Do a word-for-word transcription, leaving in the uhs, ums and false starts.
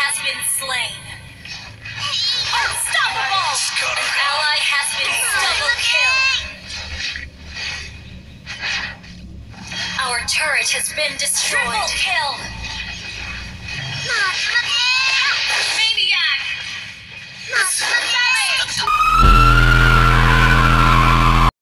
has been slain. Unstoppable! An ally has been double kill. Our turret has been destroyed. Triple kill.